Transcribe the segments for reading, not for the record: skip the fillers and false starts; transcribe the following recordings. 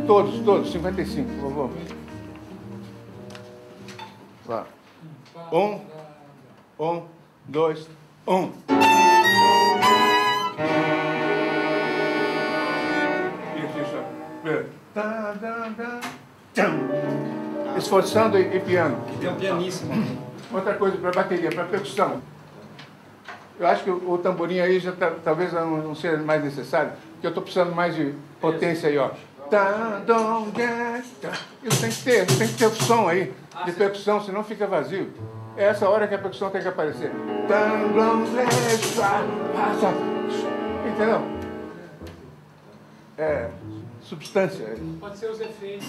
Todos, 55, por favor. Vá. 1, 2, 1. Isso. Esforçando e piano. Tem um pianíssimo. Outra coisa para bateria, para percussão. Eu acho que o tamborim aí já talvez não seja mais necessário, porque eu estou precisando mais de potência aí, ó. Isso tem que ter o som aí de percussão, senão fica vazio. É essa hora que a percussão tem que aparecer. Entendeu? É substância. Pode ser os efeitos.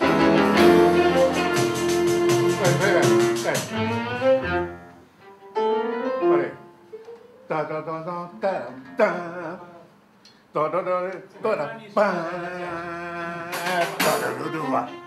Olha aí. Tá.